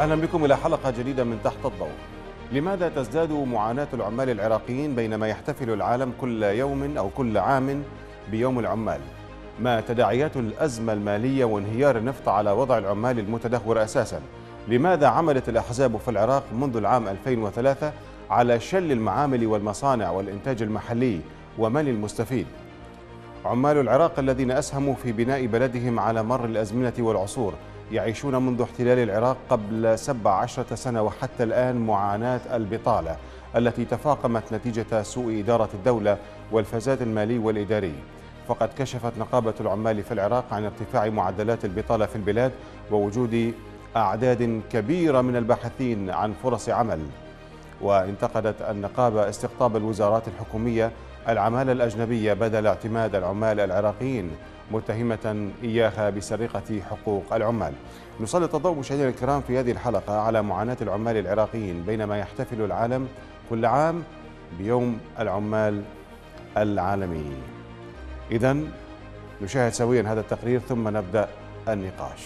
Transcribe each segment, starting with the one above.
أهلا بكم إلى حلقة جديدة من تحت الضوء. لماذا تزداد معاناة العمال العراقيين بينما يحتفل العالم كل يوم أو كل عام بيوم العمال؟ ما تداعيات الأزمة المالية وانهيار النفط على وضع العمال المتدهور أساسا؟ لماذا عملت الأحزاب في العراق منذ العام 2003 على شل المعامل والمصانع والإنتاج المحلي؟ ومن المستفيد؟ عمال العراق الذين أسهموا في بناء بلدهم على مر الأزمنة والعصور يعيشون منذ احتلال العراق قبل 17 سنة وحتى الآن معاناة البطالة التي تفاقمت نتيجة سوء إدارة الدولة والفساد المالي والإداري. فقد كشفت نقابة العمال في العراق عن ارتفاع معدلات البطالة في البلاد ووجود أعداد كبيرة من الباحثين عن فرص عمل. وانتقدت النقابة استقطاب الوزارات الحكومية العمالة الأجنبية بدل اعتماد العمال العراقيين، متهمة إياها بسرقة حقوق العمال. نسلط الضوء مشاهدينا الكرام في هذه الحلقة على معاناة العمال العراقيين بينما يحتفل العالم كل عام بيوم العمال العالمي. إذن نشاهد سويا هذا التقرير ثم نبدأ النقاش.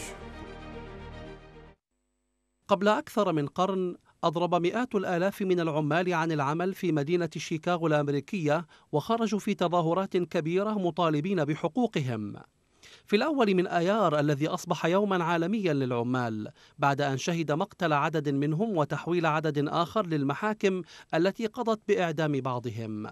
قبل أكثر من قرن أضرب مئات الآلاف من العمال عن العمل في مدينة شيكاغو الأمريكية وخرجوا في تظاهرات كبيرة مطالبين بحقوقهم. في الأول من آيار الذي أصبح يوما عالميا للعمال بعد أن شهد مقتل عدد منهم وتحويل عدد آخر للمحاكم التي قضت بإعدام بعضهم.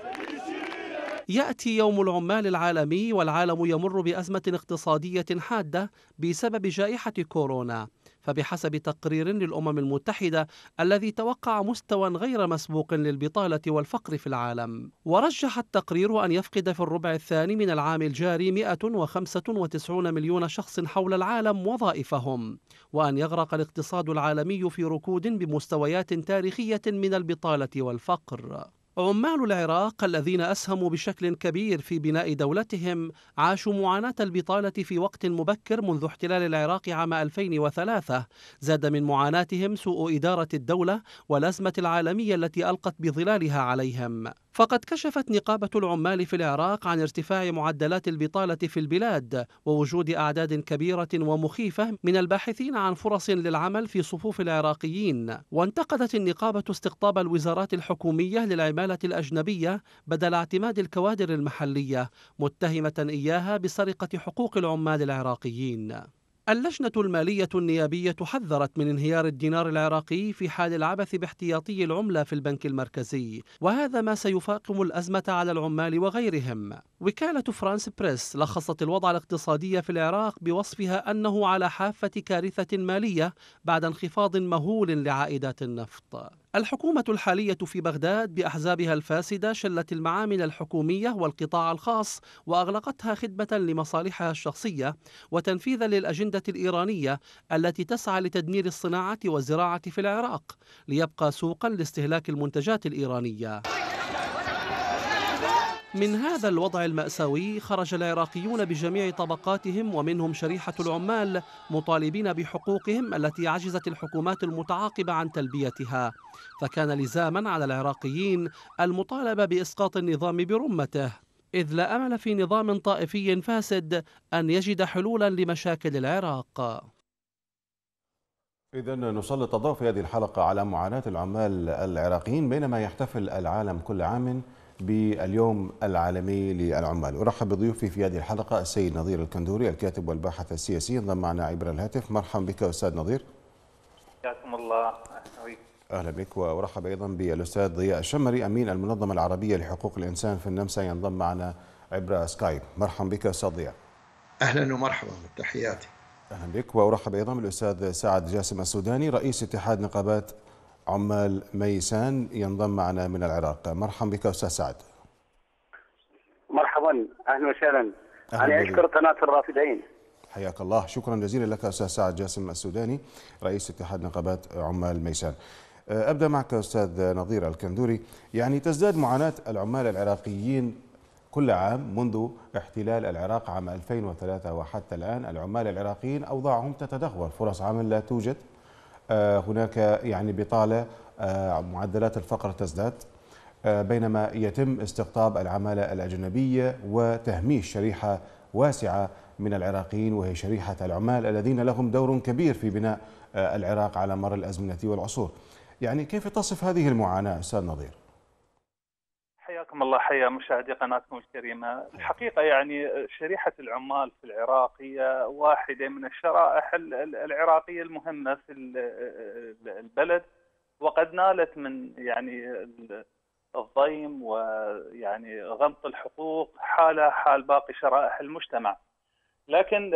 يأتي يوم العمال العالمي والعالم يمر بأزمة اقتصادية حادة بسبب جائحة كورونا، فبحسب تقرير للأمم المتحدة الذي توقع مستوى غير مسبوق للبطالة والفقر في العالم، ورجح التقرير أن يفقد في الربع الثاني من العام الجاري 195 مليون شخص حول العالم وظائفهم، وأن يغرق الاقتصاد العالمي في ركود بمستويات تاريخية من البطالة والفقر. عمال العراق الذين أسهموا بشكل كبير في بناء دولتهم عاشوا معاناة البطالة في وقت مبكر منذ احتلال العراق عام 2003. زاد من معاناتهم سوء إدارة الدولة والأزمة العالمية التي ألقت بظلالها عليهم. فقد كشفت نقابة العمال في العراق عن ارتفاع معدلات البطالة في البلاد ووجود أعداد كبيرة ومخيفة من الباحثين عن فرص للعمل في صفوف العراقيين. وانتقدت النقابة استقطاب الوزارات الحكومية للعمالة الأجنبية بدل اعتماد الكوادر المحلية، متهمة إياها بسرقة حقوق العمال العراقيين. اللجنة المالية النيابية حذرت من انهيار الدينار العراقي في حال العبث باحتياطي العملة في البنك المركزي، وهذا ما سيفاقم الأزمة على العمال وغيرهم. وكالة فرانس بريس لخصت الوضع الاقتصادي في العراق بوصفها أنه على حافة كارثة مالية بعد انخفاض مهول لعائدات النفط. الحكومة الحالية في بغداد بأحزابها الفاسدة شلت المعامل الحكومية والقطاع الخاص وأغلقتها خدمة لمصالحها الشخصية وتنفيذا للأجندة الإيرانية التي تسعى لتدمير الصناعة والزراعة في العراق ليبقى سوقا لاستهلاك المنتجات الإيرانية. من هذا الوضع المأساوي خرج العراقيون بجميع طبقاتهم ومنهم شريحة العمال مطالبين بحقوقهم التي عجزت الحكومات المتعاقبة عن تلبيتها، فكان لزاما على العراقيين المطالبة بإسقاط النظام برمته، إذ لا أمل في نظام طائفي فاسد أن يجد حلولا لمشاكل العراق. إذن نسلط الضوء في هذه الحلقة على معاناة العمال العراقيين بينما يحتفل العالم كل عام باليوم العالمي للعمال. أرحب بضيوفي في هذه الحلقة السيد نظير الكندوري الكاتب والباحث السياسي، انضم معنا عبر الهاتف. مرحبا بك أستاذ نظير. حياكم الله. أهلا بك. وأرحب أيضا بالأستاذ ضياء الشمري أمين المنظمة العربية لحقوق الإنسان في النمسا، ينضم معنا عبر سكايب. مرحبا بك أستاذ ضياء. أهلا ومرحبا، تحياتي. أهلا بك. وأرحب أيضا بالأستاذ سعد جاسم السوداني رئيس اتحاد نقابات عمال ميسان، ينضم معنا من العراق. مرحبا بك أستاذ سعد. مرحبا، أهلا وسهلا. أنا أشكر قناة الرافدين. حياك الله. شكرا جزيلا لك أستاذ سعد جاسم السوداني رئيس اتحاد نقابات عمال ميسان. أبدأ معك أستاذ نظير الكندوري. يعني تزداد معاناة العمال العراقيين كل عام منذ احتلال العراق عام 2003 وحتى الآن. العمال العراقيين أوضاعهم تتدهور، فرص عمل لا توجد، هناك يعني بطالة، معدلات الفقر تزداد، بينما يتم استقطاب العمالة الأجنبية وتهميش شريحة واسعة من العراقيين، وهي شريحة العمال الذين لهم دور كبير في بناء العراق على مر الأزمنة والعصور. يعني كيف تصف هذه المعاناة أستاذ نظير؟ حياكم الله، حيا مشاهدي قناتكم الكريمة. الحقيقة يعني شريحة العمال في العراق هي واحدة من الشرائح العراقية المهمة في البلد، وقد نالت من يعني الضيم ويعني غمط الحقوق حال باقي شرائح المجتمع. لكن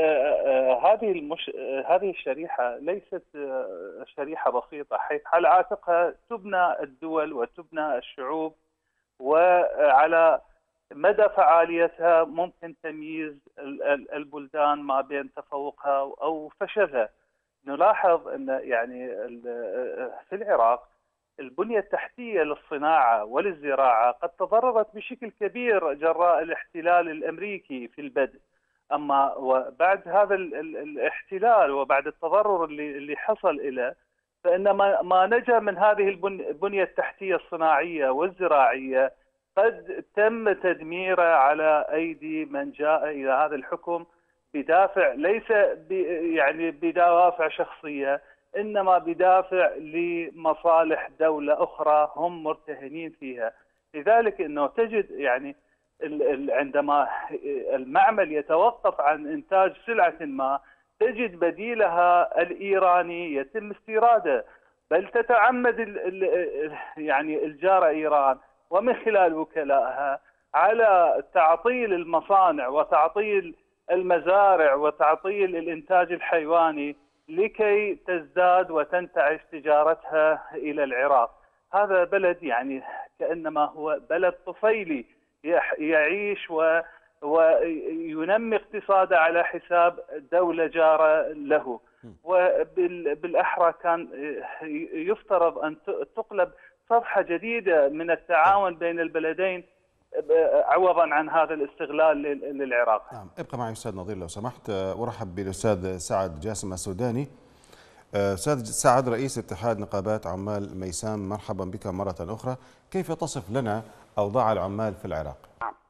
هذه الشريحة ليست شريحة بسيطة، حيث على عاتقها تبنى الدول وتبنى الشعوب، وعلى مدى فعاليتها ممكن تمييز البلدان ما بين تفوقها أو فشلها. نلاحظ أن يعني في العراق البنية التحتية للصناعة وللزراعة قد تضررت بشكل كبير جراء الاحتلال الأمريكي في البدء، أما وبعد هذا الاحتلال وبعد التضرر اللي حصل إليه، فإن ما نجا من هذه البنية التحتية الصناعية والزراعية قد تم تدميره على أيدي من جاء إلى هذا الحكم بدافع ليس يعني بدوافع شخصية، إنما بدافع لمصالح دولة أخرى هم مرتهنين فيها. لذلك أنه تجد يعني عندما المعمل يتوقف عن إنتاج سلعة ما، تجد بديلها الإيراني يتم استيراده، بل تتعمد يعني الجارة إيران ومن خلال وكلائها على تعطيل المصانع وتعطيل المزارع وتعطيل الإنتاج الحيواني لكي تزداد وتنتعش تجارتها إلى العراق. هذا بلد يعني كأنما هو بلد طفيلي يعيش وينمي اقتصاده على حساب دولة جارة له، وبالأحرى كان يفترض أن تقلب صفحة جديدة من التعاون بين البلدين عوضا عن هذا الاستغلال للعراق. نعم، ابقى معي أستاذ نظير لو سمحت. أرحب بالأستاذ سعد جاسم السوداني. أستاذ سعد، رئيس اتحاد نقابات عمال ميسام، مرحبا بك مرة أخرى. كيف تصف لنا أوضاع العمال في العراق؟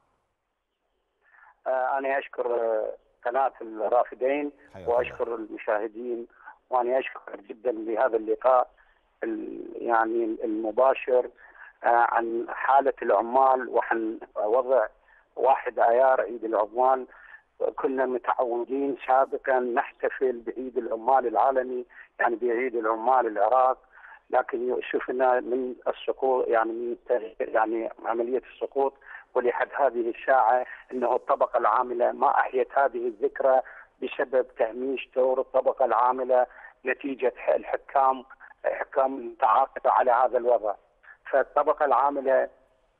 أنا أشكر قناة الرافدين وأشكر المشاهدين، وأنا أشكر جدا لهذا اللقاء يعني المباشر عن حالة العمال وعن وضع 1 آيار عيد العمال. كنا متعودين سابقا نحتفل بعيد العمال العالمي، يعني بعيد العمال العراق، لكن يؤسفنا من السقوط يعني عملية السقوط، ولحد هذه الساعة أنه الطبقة العاملة ما أحيت هذه الذكرى بسبب تهميش دور الطبقة العاملة نتيجة الحكام تعاقدوا على هذا الوضع. فالطبقة العاملة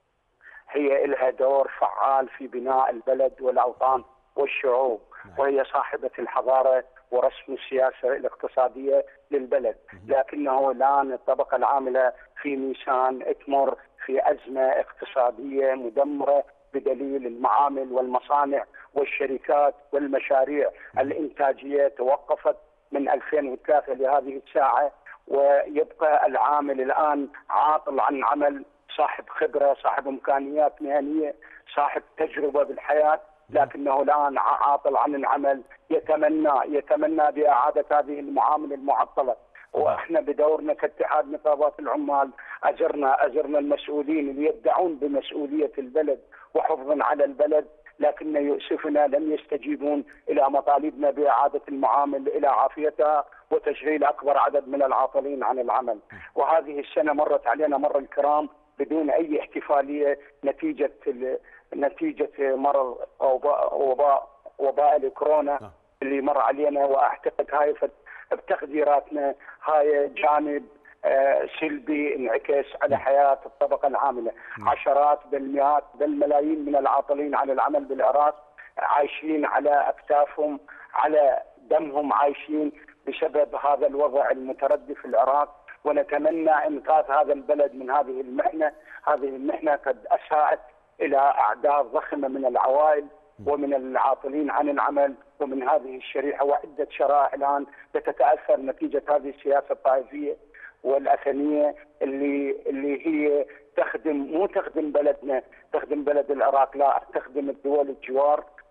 هي لها دور فعال في بناء البلد والأوطان والشعوب، وهي صاحبة الحضارة ورسم السياسة الاقتصادية للبلد. لكنه الآن الطبقة العاملة في ميسان تمر في أزمة اقتصادية مدمرة بدليل المعامل والمصانع والشركات والمشاريع الإنتاجية توقفت من 2003 لهذه الساعة، ويبقى العامل الآن عاطل عن عمل، صاحب خبرة، صاحب إمكانيات مهنية، صاحب تجربة بالحياة، لكنه الآن عاطل عن العمل. يتمنى بإعادة هذه المعاملة المعطلة. واحنا بدورنا كاتحاد نقابات العمال أجرنا المسؤولين اللي يدعون بمسؤولية البلد وحفظا على البلد، لكن يؤسفنا لم يستجيبون إلى مطالبنا بإعادة المعامل إلى عافيتها وتشغيل أكبر عدد من العاطلين عن العمل. وهذه السنة مرت علينا مر الكرام بدون أي احتفالية نتيجة مرض وباء الكورونا اللي مر علينا. وأعتقد هاي بتقديراتنا هاي جانب سلبي انعكس على حياة الطبقة العاملة. عشرات بل مئات بل ملايين من العاطلين عن العمل بالعراق عايشين على أكتافهم، على دمهم عايشين بسبب هذا الوضع المتردي في العراق. ونتمنى إنقاذ هذا البلد من هذه المحنة. هذه المحنة قد أساءت إلى أعداد ضخمة من العوائل ومن العاطلين عن العمل ومن هذه الشريحة، وعدة شرائح الآن تتأثر نتيجة هذه السياسة الطائفية والأثنية اللي هي مو تخدم بلدنا، تخدم بلد العراق، لا تخدم الدول الجوار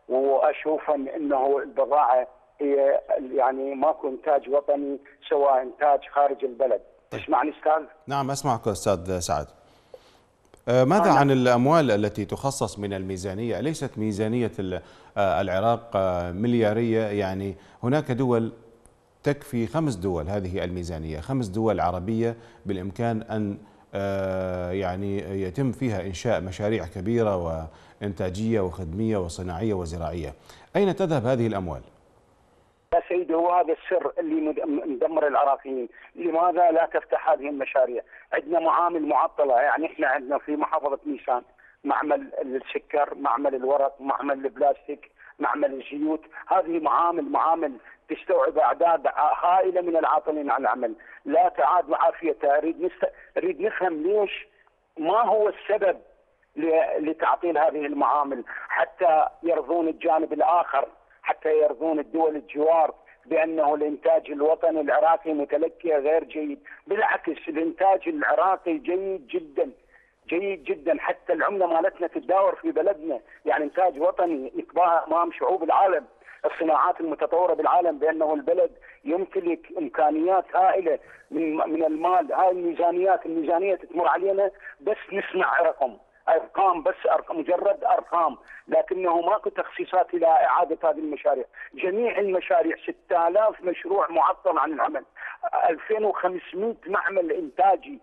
واشوف انه البضاعه هي يعني ماكو انتاج وطني سوى انتاج خارج البلد. تسمعني استاذ؟ نعم اسمعك استاذ سعد. ماذا عن الأموال التي تخصص من الميزانية؟ أليست ميزانية العراق مليارية؟ يعني هناك دول تكفي 5 دول هذه الميزانية، 5 دول عربية بالإمكان أن يعني يتم فيها إنشاء مشاريع كبيرة وإنتاجية وخدمية وصناعية وزراعية. أين تذهب هذه الأموال؟ يا سيدي هو هذا السر اللي مدمر العراقيين، لماذا لا تفتح هذه المشاريع؟ عندنا معامل معطلة، يعني احنا عندنا في محافظة ميسان معمل السكر، معمل الورق، معمل البلاستيك، معمل الزيوت، هذه معامل تستوعب أعداد هائلة من العاطلين عن العمل، لا تعاد معافيتها. نريد نفهم ليش، ما هو السبب لتعطيل هذه المعامل حتى يرضون الجانب الآخر، حتى يرضون الدول الجوار بأنه الإنتاج الوطني العراقي متلكي غير جيد. بالعكس الإنتاج العراقي جيد جدا جيد جدا، حتى العملة مالتنا تتداول في بلدنا، يعني إنتاج وطني يتباهى أمام شعوب العالم، الصناعات المتطورة بالعالم، بأنه البلد يمتلك إمكانيات هائلة من المال. هاي الميزانية تتمر علينا بس نسمع أرقام بس، مجرد أرقام، لكنه ماكو تخصيصات إلى إعادة هذه المشاريع. جميع المشاريع 6000 مشروع معطل عن العمل، 2500 معمل إنتاجي،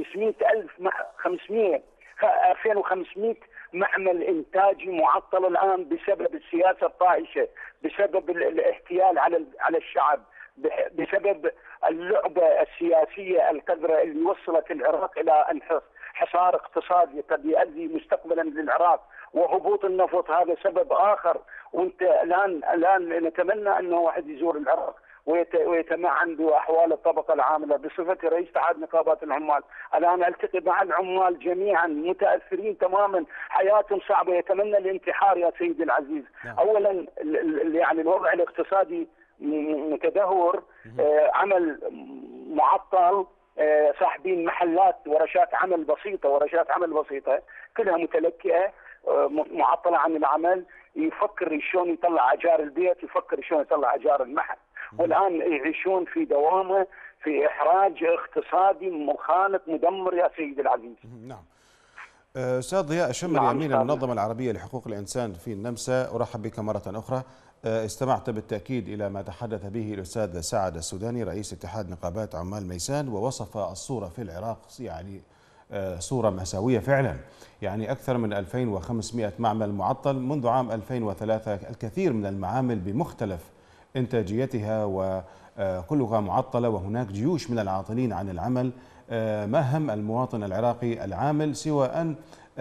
2500 معمل إنتاجي معطل الآن بسبب السياسة الطائشة، بسبب الاحتيال على الشعب، بسبب اللعبة السياسية القذرة اللي وصلت العراق إلى حصار اقتصادي قد يؤدي مستقبلا للعراق، وهبوط النفط هذا سبب آخر. وانت الآن نتمنى أنه واحد يزور العراق ويتمع عنده أحوال الطبقة العاملة. بصفتي رئيس اتحاد نقابات العمال الآن ألتقي مع العمال جميعا متأثرين تماما، حياتهم صعبة، يتمنى الانتحار يا سيدي العزيز. أولا يعني الوضع الاقتصادي متدهور، عمل معطل، صاحبين محلات ورشات عمل بسيطة كلها متلكئة معطلة عن العمل، يفكر شلون يطلع أجار البيت، يفكر شلون يطلع أجار المحل، والآن يعيشون في دوامة، في إحراج اقتصادي مخانق مدمر يا سيدي العزيز. نعم. أستاذ ضياء الشمري أمين المنظمة العربية لحقوق الإنسان في النمسا، أرحب بك مرة أخرى. استمعت بالتأكيد إلى ما تحدث به الأستاذ سعد السوداني رئيس اتحاد نقابات عمال ميسان، ووصف الصورة في العراق يعني صورة مأساوية فعلا، يعني أكثر من 2500 معمل معطل منذ عام 2003، الكثير من المعامل بمختلف إنتاجيتها وكلها معطلة، وهناك جيوش من العاطلين عن العمل. ما هم المواطن العراقي العامل سوى أن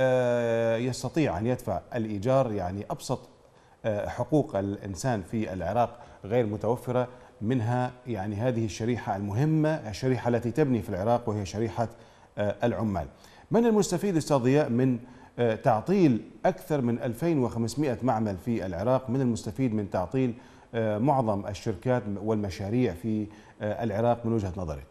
يستطيع أن يدفع الإيجار؟ يعني أبسط حقوق الإنسان في العراق غير متوفرة، منها يعني هذه الشريحة المهمة، الشريحة التي تبني في العراق، وهي شريحة العمال. من المستفيد أستاذ ضياء من تعطيل أكثر من 2500 معمل في العراق؟ من المستفيد من تعطيل معظم الشركات والمشاريع في العراق من وجهة نظرك؟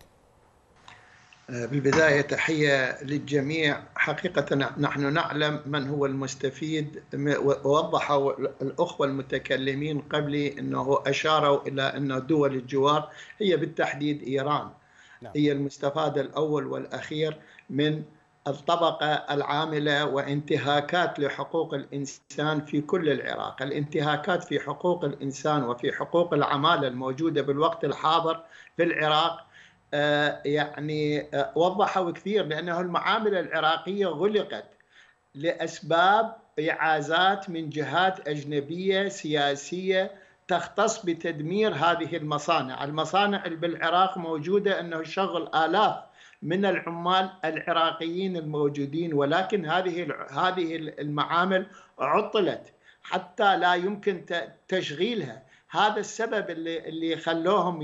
بالبداية تحية للجميع. حقيقة نحن نعلم من هو المستفيد، ووضحوا الأخوة المتكلمين قبلي أنه أشاروا إلى أن دول الجوار هي بالتحديد إيران هي المستفاد الأول والأخير من الطبقة العاملة وانتهاكات لحقوق الإنسان في كل العراق. الانتهاكات في حقوق الإنسان وفي حقوق العمالة الموجودة بالوقت الحاضر في العراق يعني وضحوا كثير، لأنه المعامل العراقية غلقت لأسباب إعازات من جهات أجنبية سياسية تختص بتدمير هذه المصانع. المصانع اللي بالعراق موجودة أنه شغل آلاف من العمال العراقيين الموجودين، ولكن هذه المعامل عطلت حتى لا يمكن تشغيلها. هذا السبب اللي خلوهم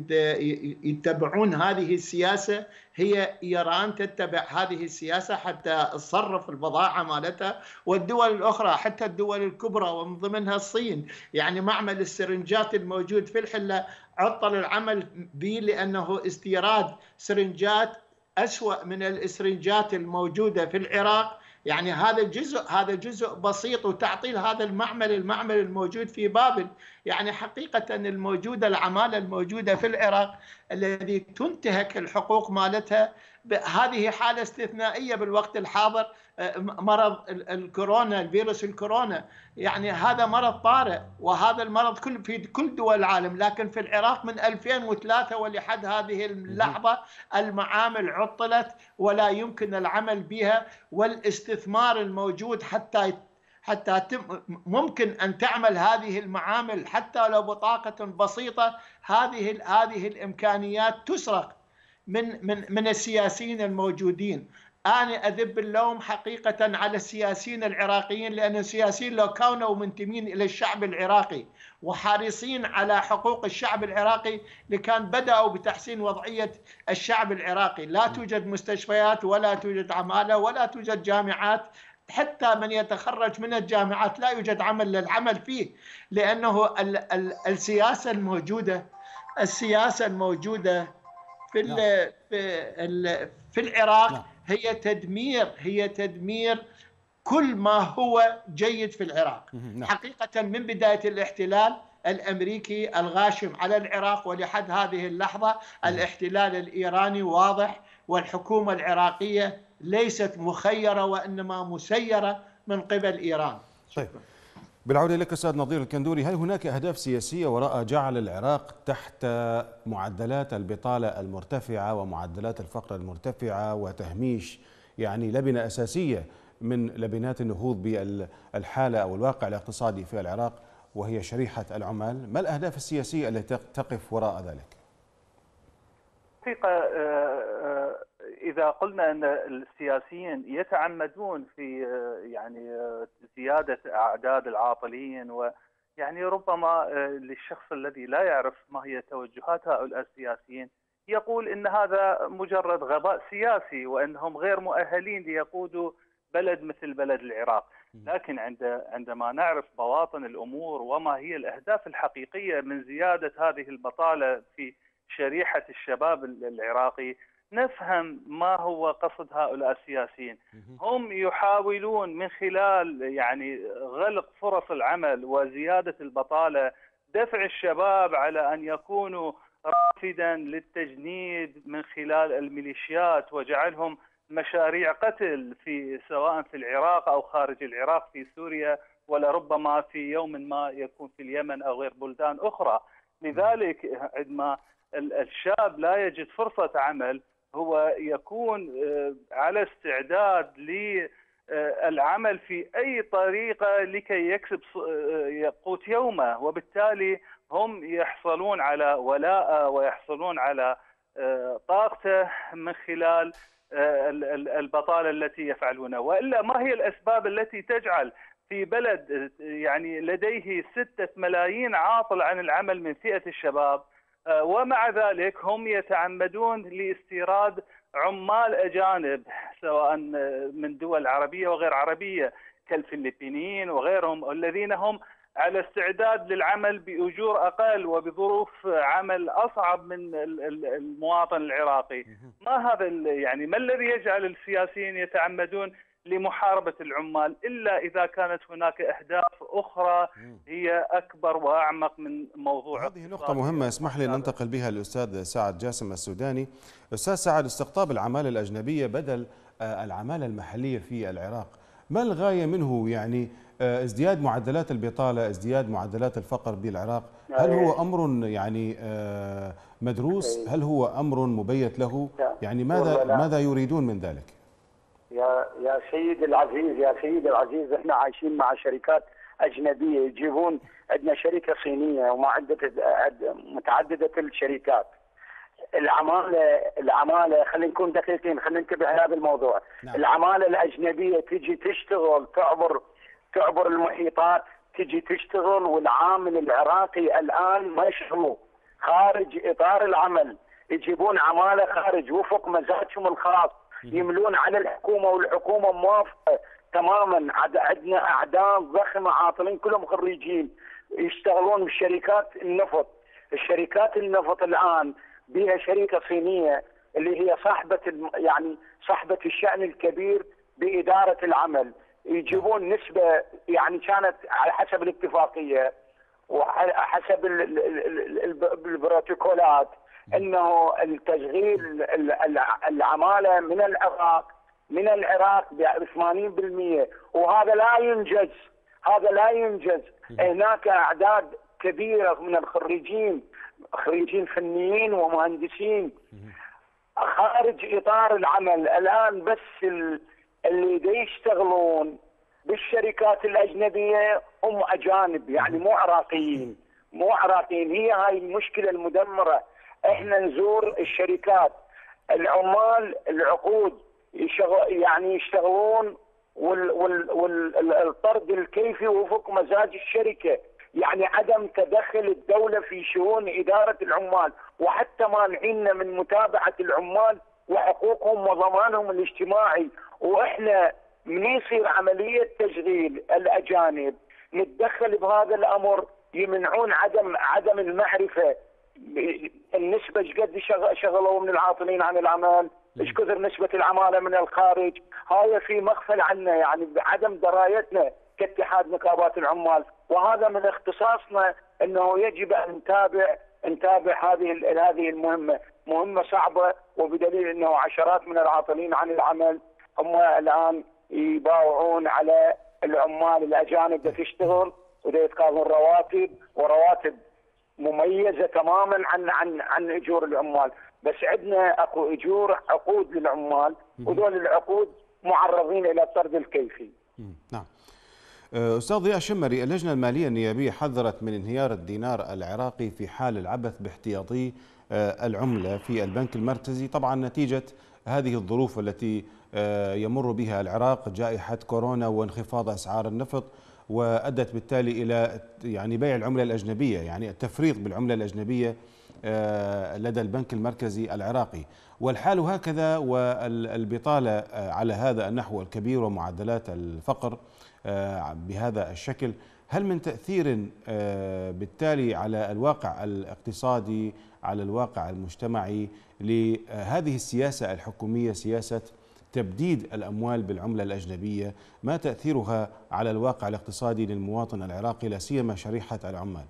يتبعون هذه السياسة. هي إيران تتبع هذه السياسة حتى تصرف البضاعة مالتها، والدول الأخرى حتى الدول الكبرى ومن ضمنها الصين، يعني معمل السرنجات الموجود في الحلة عطل العمل به لأنه استيراد سرنجات أسوأ من السرنجات الموجودة في العراق يعني هذا جزء بسيط، وتعطيل هذا المعمل الموجود في بابل. يعني حقيقة العمالة الموجودة في العراق الذي تنتهك الحقوق مالتها، هذه حالة استثنائية بالوقت الحاضر. مرض الكورونا، الفيروس الكورونا، يعني هذا مرض طارئ، وهذا المرض في كل دول العالم، لكن في العراق من 2003 ولحد هذه اللحظة المعامل عطلت ولا يمكن العمل بها، والاستثمار الموجود حتى ممكن أن تعمل هذه المعامل حتى لو بطاقة بسيطة، هذه الإمكانيات تسرق من السياسيين الموجودين. أنا أذب اللوم حقيقة على السياسيين العراقيين، لأن السياسيين لو كانوا منتمين إلى الشعب العراقي وحريصين على حقوق الشعب العراقي لكان بدأوا بتحسين وضعية الشعب العراقي. لا توجد مستشفيات، ولا توجد عمالة، ولا توجد جامعات. حتى من يتخرج من الجامعات لا يوجد عمل للعمل فيه، لأنه السياسة الموجودة في العراق هي تدمير كل ما هو جيد في العراق. حقيقة من بداية الاحتلال الأمريكي الغاشم على العراق ولحد هذه اللحظة الاحتلال الإيراني واضح، والحكومة العراقية ليست مخيرة وإنما مسيرة من قبل إيران. طيب، بالعودة لك أستاذ نظير الكندوري، هل هناك أهداف سياسية وراء جعل العراق تحت معدلات البطالة المرتفعة ومعدلات الفقر المرتفعة وتهميش يعني لبنة أساسية من لبنات النهوض بالحالة أو الواقع الاقتصادي في العراق، وهي شريحة العمال؟ ما الأهداف السياسية التي تقف وراء ذلك؟ حقيقة إذا قلنا أن السياسيين يتعمدون في يعني زيادة أعداد العاطلين، ويعني ربما للشخص الذي لا يعرف ما هي توجهات هؤلاء السياسيين يقول إن هذا مجرد غباء سياسي وأنهم غير مؤهلين ليقودوا بلد مثل بلد العراق. لكن عندما نعرف بواطن الأمور وما هي الأهداف الحقيقية من زيادة هذه البطالة في شريحة الشباب العراقي، نفهم ما هو قصد هؤلاء السياسيين. هم يحاولون من خلال يعني غلق فرص العمل وزيادة البطالة دفع الشباب على أن يكونوا رافدا للتجنيد من خلال الميليشيات، وجعلهم مشاريع قتل سواء في العراق أو خارج العراق في سوريا، ولربما في يوم ما يكون في اليمن أو غير بلدان أخرى. لذلك عندما الشاب لا يجد فرصة عمل هو يكون على استعداد للعمل في أي طريقة لكي يكسب قوت يومه، وبالتالي هم يحصلون على ولاء ويحصلون على طاقته من خلال البطالة التي يفعلونها. وإلا ما هي الأسباب التي تجعل في بلد يعني لديه 6 ملايين عاطل عن العمل من فئة الشباب، ومع ذلك هم يتعمدون لاستيراد عمال أجانب سواء من دول عربية وغير عربية كالفلبينيين وغيرهم، الذين هم على استعداد للعمل بأجور أقل وبظروف عمل أصعب من المواطن العراقي. ما هذا يعني ما الذي يجعل السياسيين يتعمدون لمحاربة العمال إلا إذا كانت هناك أهداف أخرى هي أكبر وأعمق من موضوع هذه نقطة مهمة، اسمح لي ننتقل بها للأستاذ سعد جاسم السوداني. أستاذ سعد، استقطاب العمالة الأجنبية بدل العمالة المحلية في العراق، ما الغاية منه؟ يعني ازدياد معدلات البطالة، ازدياد معدلات الفقر بالعراق، هل هو أمر يعني مدروس؟ هل هو أمر مبيت له؟ يعني ماذا يريدون من ذلك؟ يا سيدي العزيز، احنا عايشين مع شركات أجنبية يجيبون. عندنا شركة صينية متعددة الشركات. العمالة خلينا نكون دقيقين، خلينا ننتبه لهذا الموضوع. نعم. العمالة الأجنبية تجي تشتغل، تعبر المحيطات، تجي تشتغل، والعامل العراقي الآن مشغول خارج إطار العمل. يجيبون عمالة خارج وفق مزاجهم الخاص، يملون على الحكومة، والحكومة موافقة تماما. عندنا أعداد ضخمة عاطلين كلهم خريجين يشتغلون بشركات النفط. الشركات النفط الآن بها شركة صينية اللي هي صاحبة الشأن الكبير بإدارة العمل، يجيبون نسبة يعني كانت على حسب الاتفاقية وحسب البروتوكولات، انه التشغيل العمالة من العراق ب 80%، وهذا لا ينجز، هناك اعداد كبيرة من خريجين فنيين ومهندسين خارج اطار العمل الان، بس اللي يشتغلون بالشركات الاجنبيه هم اجانب، يعني مو عراقيين. هي هاي المشكله المدمره. احنا نزور الشركات، العمال العقود يعني يشتغلون والطرد الكيفي وفق مزاج الشركه، يعني عدم تدخل الدوله في شؤون اداره العمال، وحتى مانعين من متابعه العمال وحقوقهم وضمانهم الاجتماعي. واحنا من يصير عمليه تشغيل الاجانب نتدخل بهذا الامر، يمنعون عدم المعرفه النسبه ايش قد شغلوا من العاطلين عن العمل، ايش كثر نسبه العماله من الخارج. هاي في مغفل عنا، يعني بعدم درايتنا كاتحاد نقابات العمال، وهذا من اختصاصنا انه يجب ان نتابع هذه المهمه، مهمه صعبه، وبدليل انه عشرات من العاطلين عن العمل هم الان يباوعون على العمال الاجانب اللي تشتغل ويتقاضون رواتب مميزه تماما عن اجور العمال. بس عندنا اكو عقود للعمال، وذول العقود معرضين الى الطرد الكيفي. نعم. أستاذ ضياء شمري، اللجنة المالية النيابية حذرت من انهيار الدينار العراقي في حال العبث باحتياطي العملة في البنك المركزي، طبعا نتيجة هذه الظروف التي يمر بها العراق، جائحة كورونا وانخفاض أسعار النفط، وأدت بالتالي إلى يعني بيع العملة الأجنبية، يعني التفريط بالعملة الأجنبية لدى البنك المركزي العراقي. والحال هكذا، والبطالة على هذا النحو الكبير، ومعدلات الفقر بهذا الشكل. هل من تأثير بالتالي على الواقع الاقتصادي، على الواقع المجتمعي، لهذه السياسة الحكومية، سياسة تبديد الأموال بالعملة الأجنبية؟ ما تأثيرها على الواقع الاقتصادي للمواطن العراقي، لا سيما شريحة العمال؟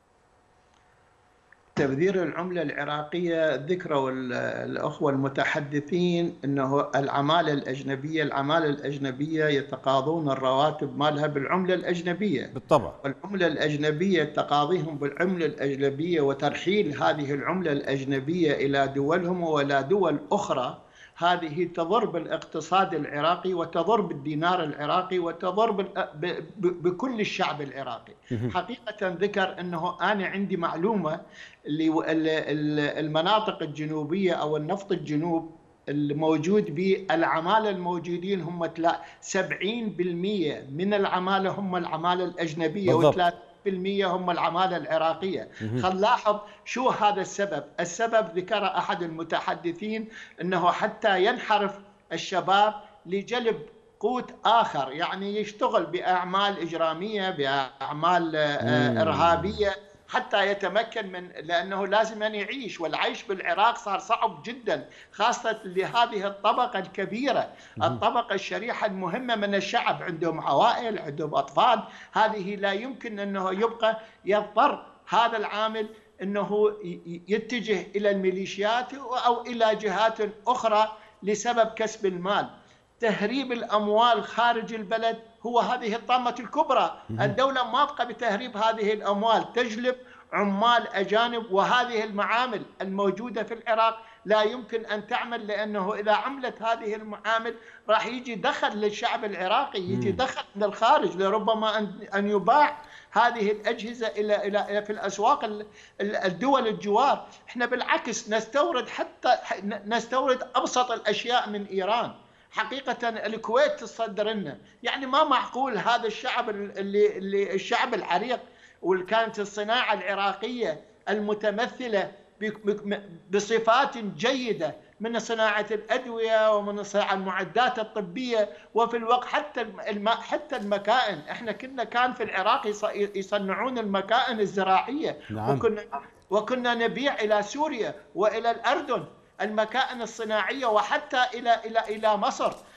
تبذير العملة العراقية، ذكروا الأخوة المتحدثين أنه العمالة الأجنبية يتقاضون الرواتب مالها بالعملة الأجنبية بالطبع، والعملة الأجنبية تقاضيهم بالعملة الأجنبية، وترحيل هذه العملة الأجنبية إلى دولهم وإلى دول أخرى، هذه تضر بالاقتصاد العراقي وتضر بالدينار العراقي وتضر بكل الشعب العراقي. حقيقة ذكر أنه أنا عندي معلومة، المناطق الجنوبية أو النفط الجنوب الموجود بالعمالة الموجودين هم 70% من العمالة هم العمالة الأجنبية، و3% هم العمالة العراقية. خل لاحظ شو هذا السبب. السبب ذكر أحد المتحدثين أنه حتى ينحرف الشباب لجلب قوت آخر، يعني يشتغل بأعمال إجرامية، بأعمال إرهابية، حتى يتمكن من، لأنه لازم أن يعيش، والعيش بالعراق صار صعب جدا، خاصة لهذه الطبقة الكبيرة، الطبقة الشريحة المهمة من الشعب، عندهم عوائل، عندهم أطفال. هذه لا يمكن أنه يبقى، يضطر هذا العامل أنه يتجه إلى الميليشيات أو إلى جهات أخرى لسبب كسب المال. تهريب الأموال خارج البلد هو هذه الطامة الكبرى. الدولة موافقة بتهريب هذه الأموال، تجلب عمال أجانب، وهذه المعامل الموجودة في العراق لا يمكن أن تعمل، لأنه إذا عملت هذه المعامل راح يجي دخل للشعب العراقي، يجي دخل من الخارج، لربما أن يباع هذه الأجهزة إلى في الأسواق الدول الجوار. إحنا بالعكس نستورد أبسط الأشياء من إيران. حقيقة الكويت تصدر لنا، يعني ما معقول هذا الشعب اللي الشعب العريق، وكانت الصناعة العراقية المتمثلة بصفات جيدة من صناعة الأدوية ومن صناعة المعدات الطبية، وفي الوقت حتى المكائن. احنا كان في العراق يصنعون المكائن الزراعية. نعم. وكنا نبيع إلى سوريا وإلى الأردن المكائن الصناعية، وحتى إلى مصر.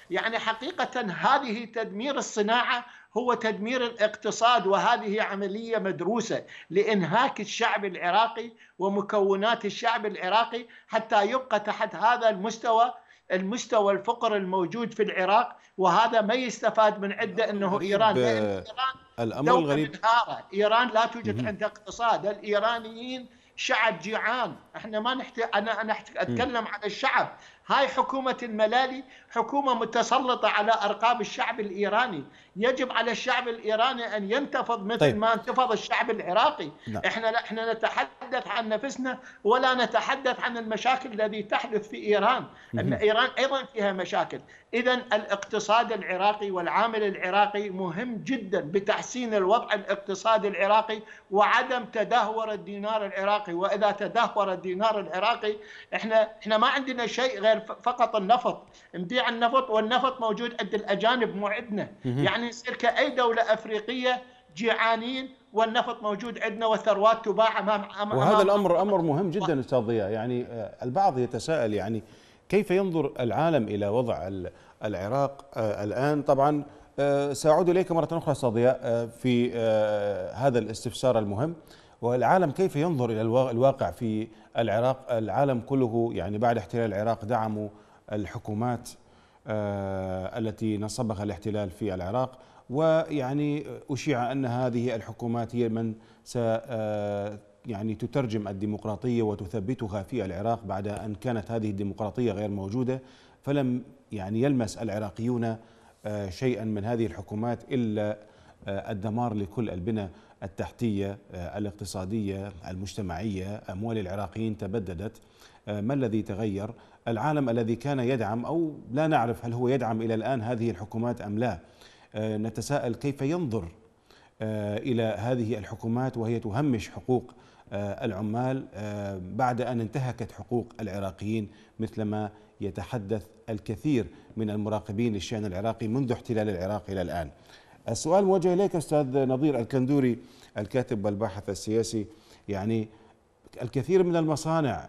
يعني حقيقة هذه تدمير الصناعة هو تدمير الاقتصاد، وهذه عملية مدروسة لإنهاك الشعب العراقي ومكونات الشعب العراقي حتى يبقى تحت هذا المستوى الفقر الموجود في العراق. وهذا ما يستفاد من عدة أنه إيران، لأن إيران دولة منهارة، إيران لا توجد عندها اقتصاد. الإيرانيين شعب جيعان، احنا ما نحتاج، أنا أتكلم عن الشعب. هاي حكومة الملالي حكومة متسلطة على أرقاب الشعب الإيراني. يجب على الشعب الإيراني أن ينتفض مثل ما انتفض الشعب العراقي. احنا نتحدث عن نفسنا ولا نتحدث عن المشاكل التي تحدث في إيران. أن إيران أيضا فيها مشاكل. إذن الاقتصاد العراقي والعامل العراقي مهم جدا بتحسين الوضع الاقتصادي العراقي وعدم تدهور الدينار العراقي. وإذا تدهور الدينار العراقي احنا ما عندنا شيء غير فقط النفط، نبيع النفط، والنفط موجود عند الأجانب مو عندنا. يعني نصير كأي دولة أفريقية جيعانين والنفط موجود عندنا والثروات تباع أمام وهذا الأمر أمر مهم جدا أستاذ ضياء. يعني البعض يتساءل يعني كيف ينظر العالم إلى وضع العراق الآن. طبعا سأعود إليك مرة أخرى أستاذ ضياء في هذا الاستفسار المهم. والعالم كيف ينظر إلى الواقع في العراق؟ العالم كله يعني بعد احتلال العراق دعموا الحكومات التي نصبها الاحتلال في العراق، ويعني أشيع أن هذه الحكومات هي من يعني تترجم الديمقراطية وتثبتها في العراق بعد أن كانت هذه الديمقراطية غير موجودة. فلم يعني يلمس العراقيون شيئا من هذه الحكومات إلا الدمار لكل البنى التحتية الاقتصادية المجتمعية. أموال العراقيين تبددت. ما الذي تغير؟ العالم الذي كان يدعم، أو لا نعرف هل هو يدعم إلى الآن هذه الحكومات أم لا. نتساءل كيف ينظر إلى هذه الحكومات وهي تهمش حقوق العمال بعد أن انتهكت حقوق العراقيين، مثلما يتحدث الكثير من المراقبين للشأن العراقي منذ احتلال العراق إلى الآن. السؤال موجه إليك أستاذ نظير الكندوري، الكاتب والباحث السياسي. يعني الكثير من المصانع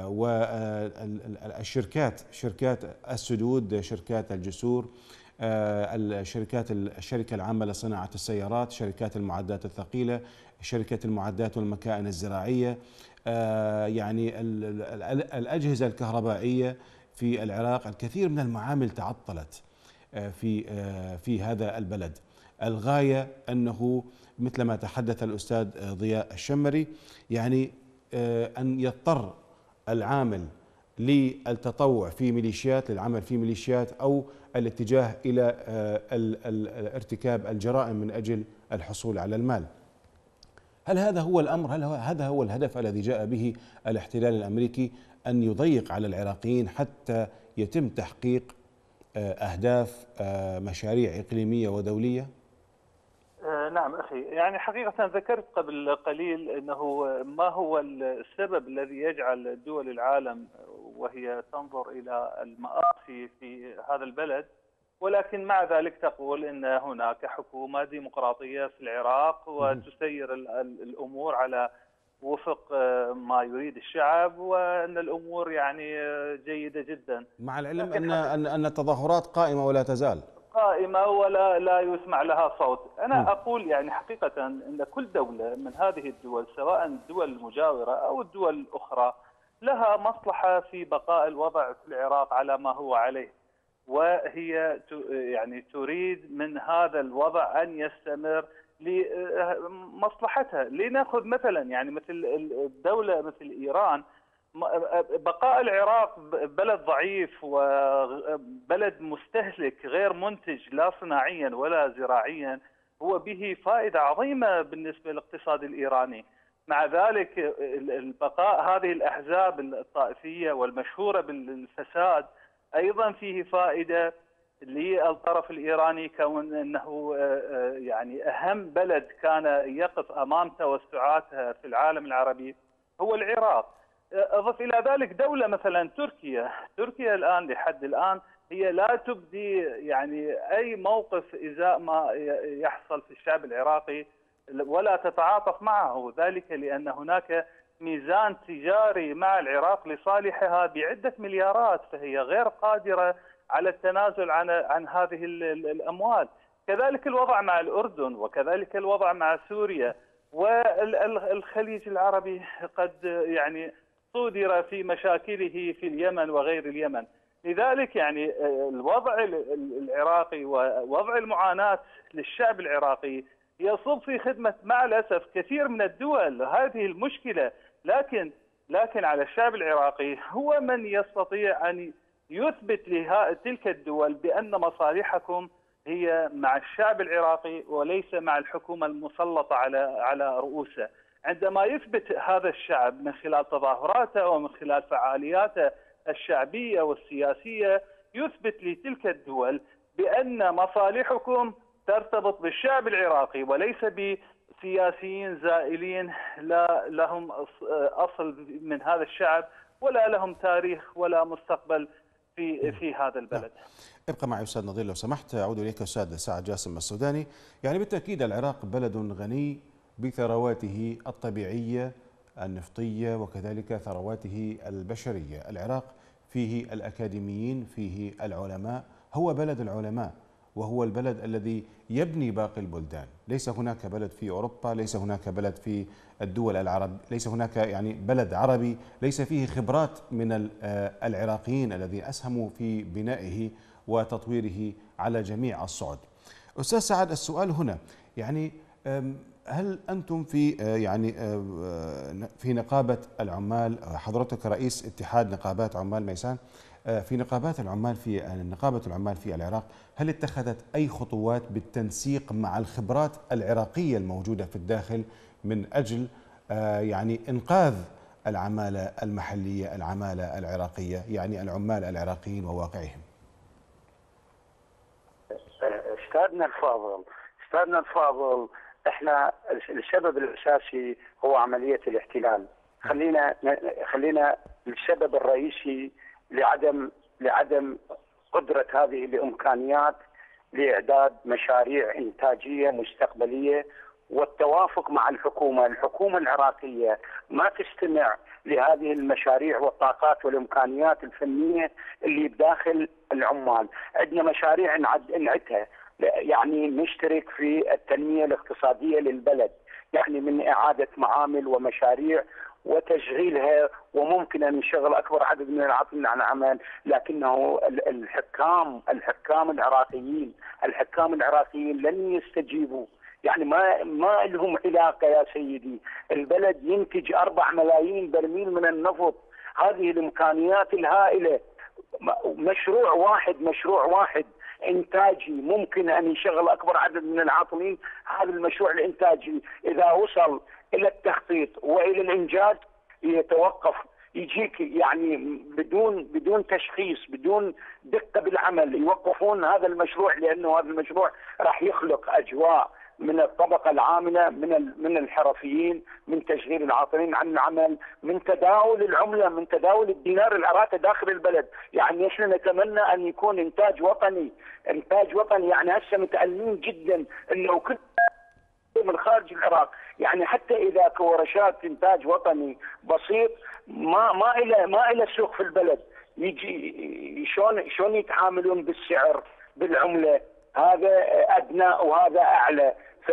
والشركات، شركات السدود، شركات الجسور، الشركة العامة لصناعة السيارات، شركات المعدات الثقيلة، شركة المعدات والمكائن الزراعية، يعني الأجهزة الكهربائية في العراق. الكثير من المعامل تعطلت في هذا البلد. الغاية أنه مثلما تحدث الأستاذ ضياء الشمري، يعني أن يضطر العامل للتطوع في ميليشيات، للعمل في ميليشيات، أو الاتجاه إلى ارتكاب الجرائم من أجل الحصول على المال. هل هذا هو الأمر؟ هل هذا هو الهدف الذي جاء به الاحتلال الأمريكي، أن يضيق على العراقيين حتى يتم تحقيق أهداف مشاريع إقليمية ودولية؟ نعم أخي، يعني حقيقة ذكرت قبل قليل أنه ما هو السبب الذي يجعل دول العالم وهي تنظر إلى المآسي في هذا البلد، ولكن مع ذلك تقول أن هناك حكومة ديمقراطية في العراق وتسير الأمور على وفق ما يريد الشعب، وأن الأمور يعني جيدة جدا، مع العلم أن التظاهرات قائمة ولا تزال قائمة ولا لا يسمع لها صوت. أنا أقول يعني حقيقة أن كل دولة من هذه الدول، سواء الدول المجاورة أو الدول الأخرى، لها مصلحة في بقاء الوضع في العراق على ما هو عليه، وهي يعني تريد من هذا الوضع أن يستمر لمصلحتها. لنأخذ مثلا يعني مثل الدولة مثل إيران، بقاء العراق بلد ضعيف وبلد مستهلك غير منتج لا صناعيا ولا زراعيا، هو به فائدة عظيمة بالنسبة للاقتصاد الإيراني. مع ذلك البقاء هذه الأحزاب الطائفية والمشهورة بالفساد أيضا فيه فائدة للطرف الإيراني، كون أنه يعني أهم بلد كان يقف أمام توسعاتها في العالم العربي هو العراق. أضف إلى ذلك دولة مثلا تركيا الآن لحد الآن هي لا تبدي يعني أي موقف إزاء ما يحصل في الشعب العراقي ولا تتعاطف معه، ذلك لأن هناك ميزان تجاري مع العراق لصالحها بعدة مليارات، فهي غير قادرة على التنازل عن هذه الأموال. كذلك الوضع مع الأردن، وكذلك الوضع مع سوريا، والخليج العربي قد يعني صودر في مشاكله في اليمن وغير اليمن. لذلك يعني الوضع العراقي ووضع المعاناة للشعب العراقي يصب في خدمة مع الأسف كثير من الدول هذه المشكلة، لكن على الشعب العراقي هو من يستطيع أن يثبت لتلك الدول بأن مصالحكم هي مع الشعب العراقي وليس مع الحكومة المسلطة على رؤوسه. عندما يثبت هذا الشعب من خلال تظاهراته ومن خلال فعالياته الشعبية والسياسية، يثبت لتلك الدول بأن مصالحكم ترتبط بالشعب العراقي وليس بسياسيين زائلين لا لهم أصل من هذا الشعب ولا لهم تاريخ ولا مستقبل في هذا البلد. ابقى معي أستاذ نظير لو سمحت. أعود إليك أستاذ سعد جاسم السوداني. يعني بالتأكيد العراق بلد غني بثرواته الطبيعية النفطية وكذلك ثرواته البشرية. العراق فيه الأكاديميين، فيه العلماء، هو بلد العلماء، وهو البلد الذي يبني باقي البلدان. ليس هناك بلد في أوروبا، ليس هناك بلد في الدول العرب، ليس هناك يعني بلد عربي ليس فيه خبرات من العراقيين الذين أسهموا في بنائه وتطويره على جميع الصعد. أستاذ سعد، السؤال هنا يعني هل أنتم في يعني في نقابة العمال، حضرتك رئيس اتحاد نقابات عمال ميسان، في نقابات العمال في نقابة العمال في العراق، هل اتخذت أي خطوات بالتنسيق مع الخبرات العراقية الموجودة في الداخل من أجل يعني إنقاذ العمالة المحلية، العمالة العراقية، يعني العمال العراقيين وواقعهم؟ أستاذنا الفاضل، احنا السبب الأساسي هو عملية الاحتلال. خلينا السبب الرئيسي لعدم قدرة هذه الإمكانيات لإعداد مشاريع إنتاجية مستقبلية والتوافق مع الحكومة العراقية ما تستمع لهذه المشاريع والطاقات والإمكانيات الفنية اللي بداخل العمال. عندنا مشاريع نعدها، يعني نشترك في التنمية الاقتصادية للبلد، يعني من إعادة معامل ومشاريع وتشغيلها، وممكن أن يشغل أكبر عدد من العاطلين عن عمل، لكنه الحكام العراقيين لن يستجيبوا. يعني ما لهم علاقة يا سيدي. البلد ينتج 4 ملايين برميل من النفط، هذه الإمكانيات الهائلة. مشروع واحد إنتاجي ممكن أن يشغل أكبر عدد من العاطلين. هذا المشروع الإنتاجي إذا وصل إلى التخطيط وإلى الإنجاز يتوقف، يجيك يعني بدون تشخيص، بدون دقة بالعمل، يوقفون هذا المشروع، لأنه هذا المشروع راح يخلق أجواء من الطبقة العاملة، من الحرفيين، من تشغيل العاطلين عن العمل، من تداول العملة، من تداول الدينار العراقي داخل البلد. يعني احنا نتمنى ان يكون انتاج وطني. يعني هسه متألمين جدا انه كل من خارج العراق، يعني حتى اذا كورشات انتاج وطني بسيط ما الى سوق في البلد، يجي شلون يتعاملون بالسعر بالعملة، هذا ادنى وهذا اعلى،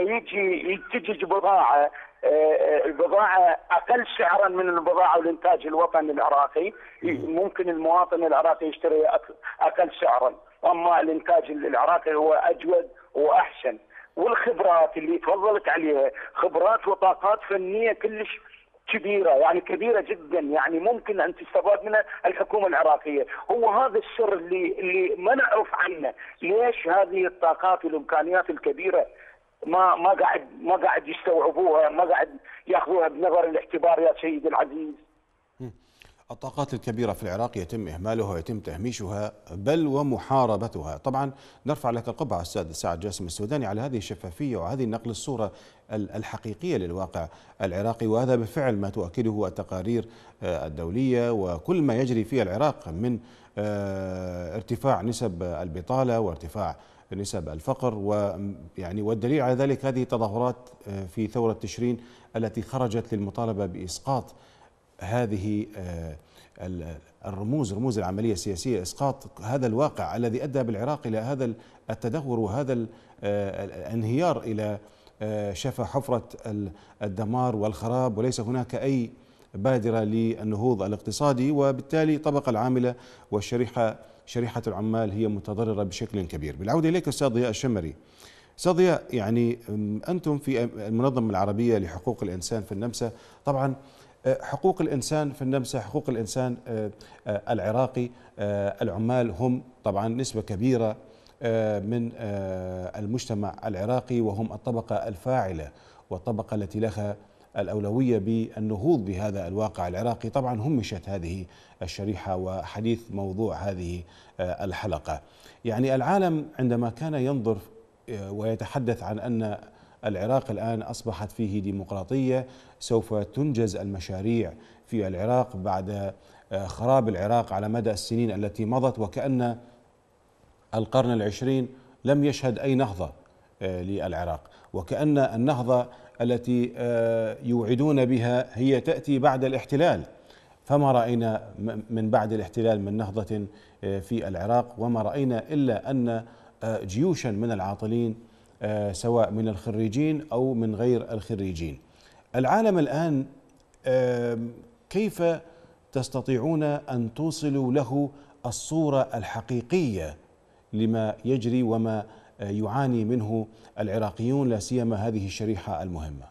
تجي بضاعه البضاعه اقل سعرا من البضاعه والانتاج الوطني العراقي، ممكن المواطن العراقي يشتري اقل سعرا، اما الانتاج العراقي هو اجود واحسن. والخبرات اللي تفضلت عليها خبرات وطاقات فنيه كلش كبيره، يعني كبيره جدا، يعني ممكن ان تستفاد منها الحكومه العراقيه. هو هذا السر اللي ما نعرف عنه، ليش هذه الطاقات والامكانيات الكبيره ما قاعد يستوعبوها، ما قاعد ياخذوها بنظر الاعتبار يا سيدي العزيز. الطاقات الكبيرة في العراق يتم إهمالها ويتم تهميشها بل ومحاربتها. طبعا نرفع لك القبعة أستاذ سعد جاسم السوداني على هذه الشفافية وهذه نقل الصورة الحقيقية للواقع العراقي، وهذا بالفعل ما تؤكده التقارير الدولية وكل ما يجري في العراق من ارتفاع نسب البطالة وارتفاع نسب الفقر، ويعني والدليل على ذلك هذه التظاهرات في ثورة تشرين التي خرجت للمطالبة بإسقاط هذه رموز العملية السياسية، إسقاط هذا الواقع الذي أدى بالعراق إلى هذا التدهور وهذا الانهيار إلى شفا حفرة الدمار والخراب، وليس هناك أي بادرة للنهوض الاقتصادي، وبالتالي الطبقة العاملة شريحة العمال هي متضررة بشكل كبير. بالعودة إليك أستاذ ضياء الشمري. أستاذ ضياء، يعني أنتم في المنظمة العربية لحقوق الإنسان في النمسا، طبعا حقوق الإنسان في النمسا، حقوق الإنسان العراقي، العمال هم طبعا نسبة كبيرة من المجتمع العراقي، وهم الطبقة الفاعلة والطبقة التي لها الأولوية بالنهوض بهذا الواقع العراقي. طبعا همشت هذه الشريحة وحديث موضوع هذه الحلقة. يعني العالم عندما كان ينظر ويتحدث عن أن العراق الآن أصبحت فيه ديمقراطية، سوف تنجز المشاريع في العراق بعد خراب العراق على مدى السنين التي مضت، وكأن القرن العشرين لم يشهد أي نهضة للعراق، وكأن النهضة التي يوعدون بها هي تأتي بعد الاحتلال. فما رأينا من بعد الاحتلال من نهضة في العراق، وما رأينا إلا أن جيوشا من العاطلين سواء من الخريجين أو من غير الخريجين. العالم الآن كيف تستطيعون أن توصلوا له الصورة الحقيقية لما يجري وما يعاني منه العراقيون، لا سيما هذه الشريحة المهمة؟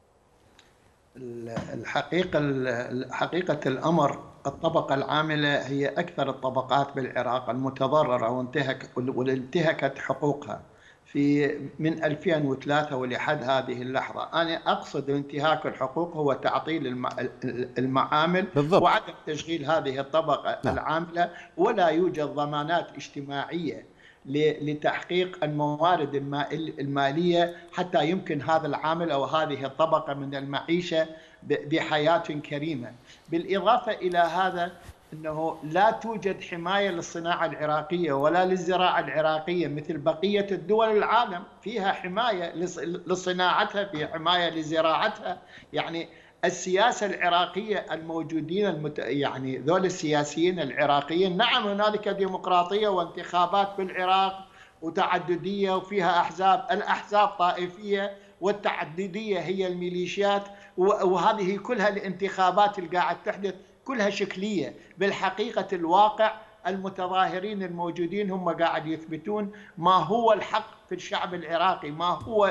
حقيقة الأمر الطبقة العاملة هي أكثر الطبقات بالعراق المتضررة وانتهكت حقوقها من 2003 ولحد هذه اللحظة. أنا أقصد انتهاك الحقوق هو تعطيل المعامل بالضبط، وعدم تشغيل هذه الطبقة العاملة، ولا يوجد ضمانات اجتماعية لتحقيق الموارد المالية حتى يمكن هذا العامل أو هذه الطبقة من المعيشة بحياة كريمة. بالإضافة إلى هذا أنه لا توجد حماية للصناعة العراقية ولا للزراعة العراقية مثل بقية الدول العالم، فيها حماية لصناعتها، في حماية لزراعتها. يعني السياسة العراقية الموجودين يعني ذول السياسيين العراقيين، نعم هنالك ديمقراطية وانتخابات بالعراق وتعددية وفيها أحزاب، الأحزاب طائفية والتعددية هي الميليشيات، وهذه كلها الانتخابات اللي قاعد تحدث كلها شكلية. بالحقيقة الواقع المتظاهرين الموجودين هم قاعد يثبتون ما هو الحق في الشعب العراقي، ما هو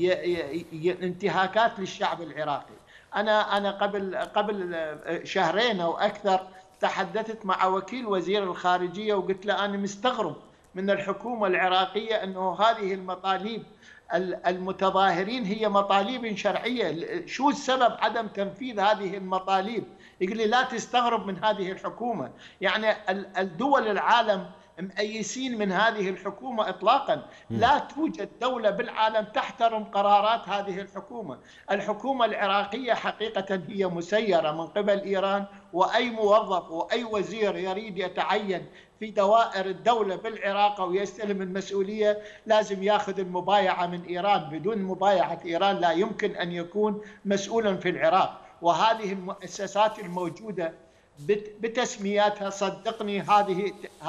انتهاكات للشعب العراقي. أنا قبل شهرين أو أكثر تحدثت مع وكيل وزير الخارجية وقلت له أنا مستغرب من الحكومة العراقية أنه هذه المطالب المتظاهرين هي مطالب شرعية، شو السبب عدم تنفيذ هذه المطالب؟ يقول لي لا تستغرب من هذه الحكومة. يعني الدول العالم مأيسين من هذه الحكومة إطلاقا. لا توجد دولة بالعالم تحترم قرارات هذه الحكومة. الحكومة العراقية حقيقة هي مسيرة من قبل إيران، وأي موظف وأي وزير يريد يتعين في دوائر الدولة بالعراق أو يستلم المسؤولية لازم يأخذ المبايعة من إيران. بدون مبايعة إيران لا يمكن أن يكون مسؤولا في العراق. وهذه المؤسسات الموجودة بتسمياتها صدقني هذه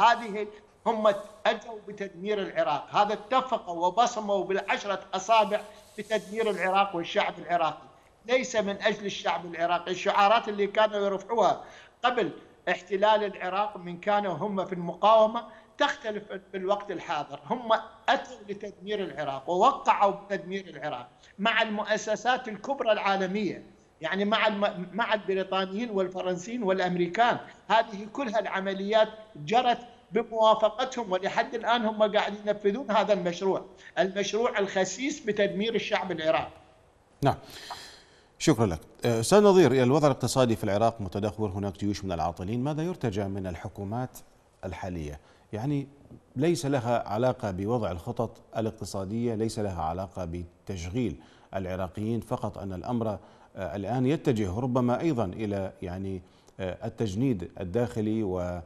هم أجوا بتدمير العراق. هذا اتفقوا وبصموا بالعشرة أصابع بتدمير العراق والشعب العراقي، ليس من أجل الشعب العراقي. الشعارات اللي كانوا يرفعوها قبل احتلال العراق من كانوا هم في المقاومة تختلف في الوقت الحاضر. هم أتوا لتدمير العراق ووقعوا بتدمير العراق مع المؤسسات الكبرى العالمية، يعني مع البريطانيين والفرنسيين والأمريكان. هذه كلها العمليات جرت بموافقتهم، ولحد الآن هم قاعدين ينفذون هذا المشروع الخسيس بتدمير الشعب العراقي. نعم، شكرا لك. أستاذ نظير، الوضع الاقتصادي في العراق متدهور، هناك جيوش من العاطلين، ماذا يرتجى من الحكومات الحالية؟ يعني ليس لها علاقة بوضع الخطط الاقتصادية، ليس لها علاقة بتشغيل العراقيين فقط، أن الأمر الآن يتجه ربما أيضا إلى يعني التجنيد الداخلي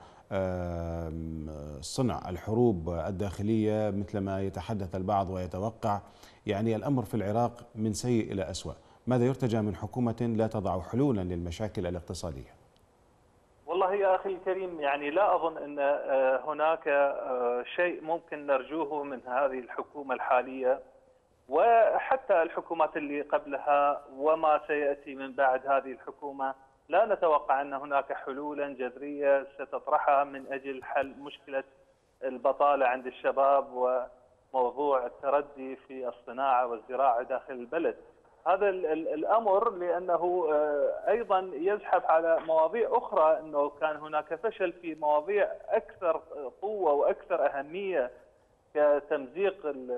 وصنع الحروب الداخلية مثل ما يتحدث البعض ويتوقع. يعني الأمر في العراق من سيء إلى أسوأ. ماذا يرتجى من حكومة لا تضع حلولا للمشاكل الاقتصادية؟ والله يا أخي الكريم، يعني لا أظن أن هناك شيء ممكن نرجوه من هذه الحكومة الحالية وحتى الحكومات اللي قبلها وما سيأتي من بعد هذه الحكومة. لا نتوقع أن هناك حلولا جذرية ستطرحها من أجل حل مشكلة البطالة عند الشباب وموضوع التردي في الصناعة والزراعة داخل البلد. هذا الأمر لأنه أيضا يزحف على مواضيع أخرى، أنه كان هناك فشل في مواضيع أكثر قوة وأكثر أهمية كتمزيق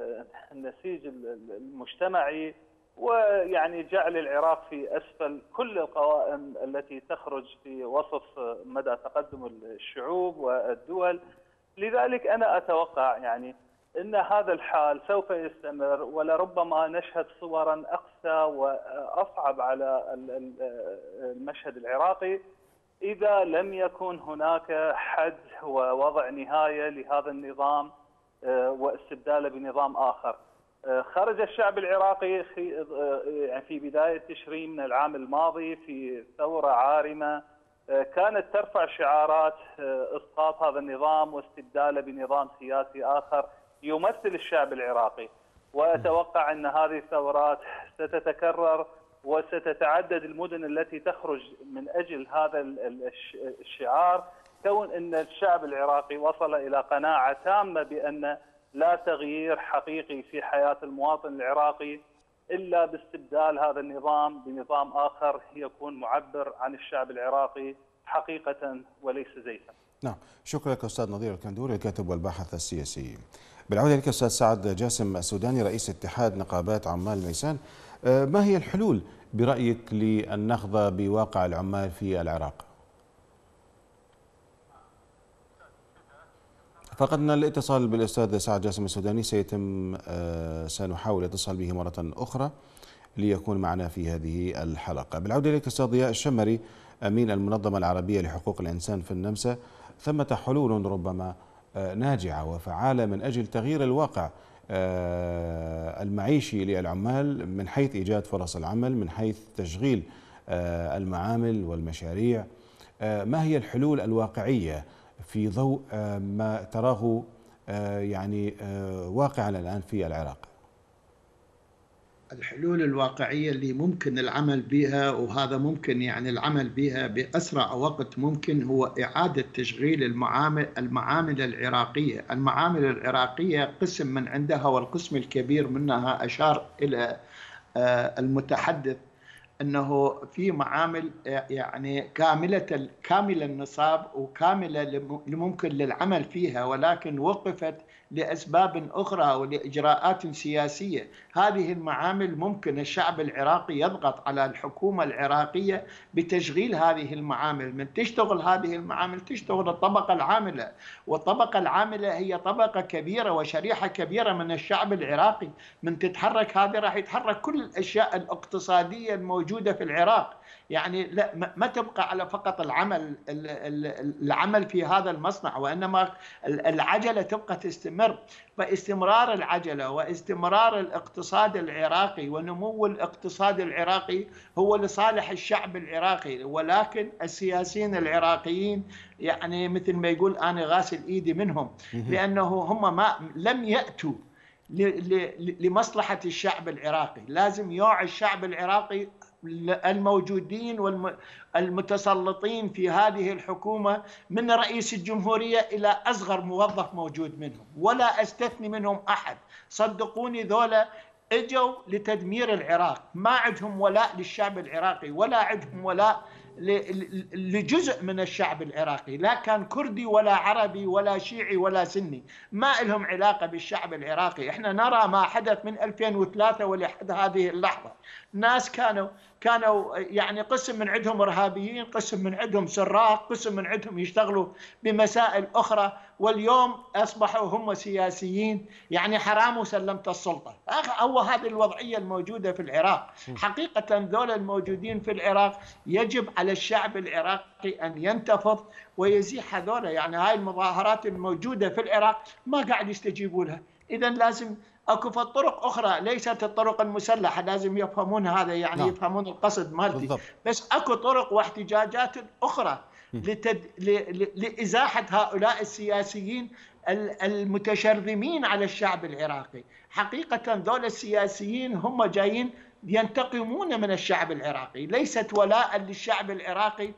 النسيج المجتمعي، ويعني جعل العراق في أسفل كل القوائم التي تخرج في وصف مدى تقدم الشعوب والدول. لذلك أنا أتوقع يعني أن هذا الحال سوف يستمر، ولربما نشهد صورا أقسى وأصعب على المشهد العراقي إذا لم يكن هناك حد ووضع نهاية لهذا النظام واستبداله بنظام آخر. خرج الشعب العراقي في بداية تشرين من العام الماضي في ثورة عارمة كانت ترفع شعارات إسقاط هذا النظام واستبداله بنظام سياسي آخر يمثل الشعب العراقي. وأتوقع أن هذه الثورات ستتكرر وستتعدد المدن التي تخرج من أجل هذا الشعار، كون أن الشعب العراقي وصل إلى قناعة تامة بأن لا تغيير حقيقي في حياة المواطن العراقي إلا باستبدال هذا النظام بنظام آخر يكون معبر عن الشعب العراقي حقيقة وليس زيفا. نعم، شكرا لك أستاذ نظير الكندوري الكاتب والباحث السياسي. بالعودة لك أستاذ سعد جاسم السوداني رئيس اتحاد نقابات عمال ميسان، ما هي الحلول برأيك للنهضة بواقع العمال في العراق؟ فقدنا الاتصال بالأستاذ سعد جاسم السوداني، سنحاول الاتصال به مرة أخرى ليكون معنا في هذه الحلقة. بالعودة إليك أستاذ ضياء الشمري أمين المنظمة العربية لحقوق الإنسان في النمسا، ثمة حلول ربما ناجعة وفعالة من أجل تغيير الواقع المعيشي للعمال من حيث إيجاد فرص العمل، من حيث تشغيل المعامل والمشاريع. ما هي الحلول الواقعية في ضوء ما تراه يعني واقعا الآن في العراق؟ الحلول الواقعية اللي ممكن العمل بها، وهذا ممكن يعني العمل بها بأسرع وقت ممكن، هو إعادة تشغيل المعامل العراقية. المعامل العراقية قسم من عندها، والقسم الكبير منها أشار إلى المتحدث أنه في معامل يعني كاملة النصاب وكاملة اللي ممكن للعمل فيها، ولكن وقفت لأسباب أخرى ولإجراءات سياسية. هذه المعامل ممكن الشعب العراقي يضغط على الحكومة العراقية بتشغيل هذه المعامل. من تشتغل هذه المعامل تشتغل الطبقة العاملة، والطبقة العاملة هي طبقة كبيرة وشريحة كبيرة من الشعب العراقي. من تتحرك هذه راح يتحرك كل الأشياء الاقتصادية الموجودة في العراق. يعني لا ما تبقى على فقط العمل في هذا المصنع، وإنما العجلة تبقى تستمر. فاستمرار العجلة واستمرار الاقتصاد العراقي ونمو الاقتصاد العراقي هو لصالح الشعب العراقي. ولكن السياسيين العراقيين يعني مثل ما يقول أنا غاسل إيدي منهم، لأنه هم لم يأتوا لمصلحة الشعب العراقي. لازم يوعي الشعب العراقي الموجودين والمتسلطين في هذه الحكومة من رئيس الجمهورية إلى أصغر موظف موجود منهم، ولا أستثني منهم أحد. صدقوني ذولا اجوا لتدمير العراق، ما عندهم ولاء للشعب العراقي ولا عندهم ولاء لجزء من الشعب العراقي، لا كان كردي ولا عربي ولا شيعي ولا سني، ما لهم علاقة بالشعب العراقي. احنا نرى ما حدث من 2003 ولحد هذه اللحظة. ناس كانوا يعني قسم من عندهم إرهابيين، قسم من عندهم سراق، قسم من عندهم يشتغلوا بمسائل أخرى، واليوم أصبحوا هم سياسيين. يعني حرام وسلمت السلطة. هو هذه الوضعية الموجودة في العراق. حقيقة ذول الموجودين في العراق يجب على الشعب العراقي أن ينتفض ويزيح هذول. يعني هاي المظاهرات الموجودة في العراق ما قاعد يستجيبوا لها. إذن لازم اكو طرق اخرى ليست الطرق المسلحه، لازم يفهمون هذا، يعني يفهمون القصد مالتي. بس اكو طرق واحتجاجات اخرى لازاحه هؤلاء السياسيين المتشرذمين على الشعب العراقي. حقيقه ذول السياسيين هم جايين ينتقمون من الشعب العراقي، ليست ولاء للشعب العراقي.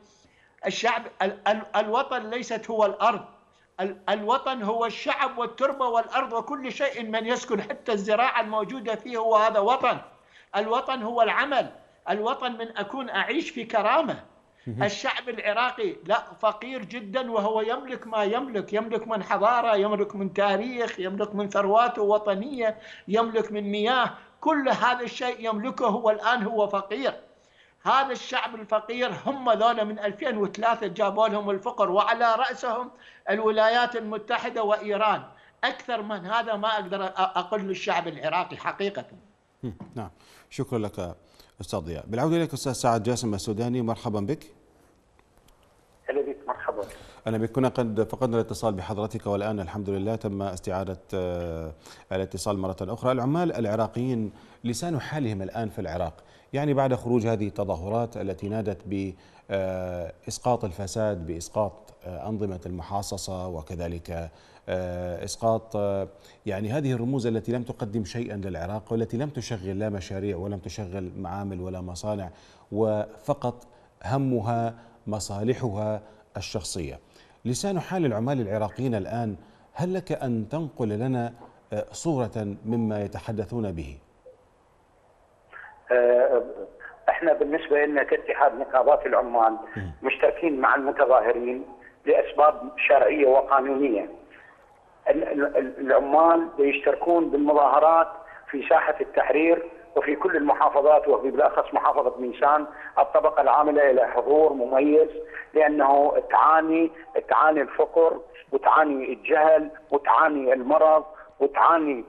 الوطن ليست هو الارض، الوطن هو الشعب والتربة والأرض وكل شيء من يسكن، حتى الزراعة الموجودة فيه هو هذا وطن. الوطن هو العمل، الوطن من أكون أعيش في كرامة. الشعب العراقي لا فقير جدا، وهو يملك ما يملك من حضارة، يملك من تاريخ، يملك من ثروات وطنية، يملك من مياه، كل هذا الشيء يملكه، هو الآن هو فقير. هذا الشعب الفقير هم ذولا من 2003 جابوا لهم الفقر، وعلى رأسهم الولايات المتحدة وإيران. أكثر من هذا ما أقدر أقول للشعب العراقي حقيقة. نعم، شكرا لك أستاذ ضياء. بالعودة إليك أستاذ سعد جاسم السوداني، مرحبا بك. أهلا بك. مرحبا. أنا كنا قد فقدنا الاتصال بحضرتك، والآن الحمد لله تم استعادة الاتصال مرة أخرى. العمال العراقيين لسان حالهم الآن في العراق، يعني بعد خروج هذه التظاهرات التي نادت بإسقاط الفساد، بإسقاط أنظمة المحاصصة، وكذلك إسقاط يعني هذه الرموز التي لم تقدم شيئا للعراق، والتي لم تشغل لا مشاريع ولم تشغل معامل ولا مصانع، وفقط همها مصالحها الشخصية. لسان حال العمال العراقيين الآن، هل لك أن تنقل لنا صورة مما يتحدثون به؟ احنا بالنسبة لنا كاتحاد نقابات العمال مشتركين مع المتظاهرين لأسباب شرعية وقانونية. العمال يشتركون بالمظاهرات في ساحة التحرير وفي كل المحافظات، وفي بالأخص محافظة ميسان. الطبقة العاملة إلى حضور مميز، لأنه تعاني الفقر، وتعاني الجهل، وتعاني المرض، وتعاني